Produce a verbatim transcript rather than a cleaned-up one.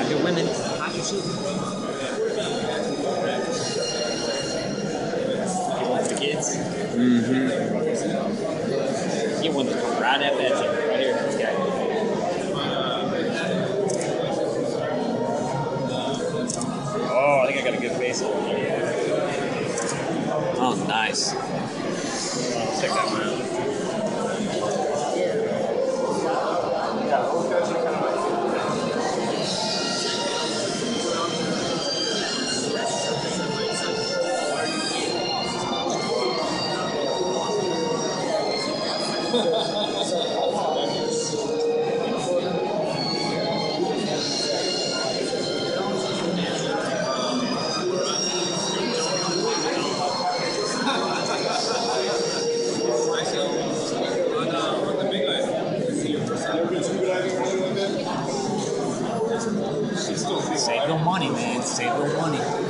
your women. Hide your shit. You want the kids? Mm-hmm. Get one that's come right at that shit. Right here. This guy. Oh, I think I got a good face on it. Oh, nice. Let's check that one out. Save your money, man. Save your money.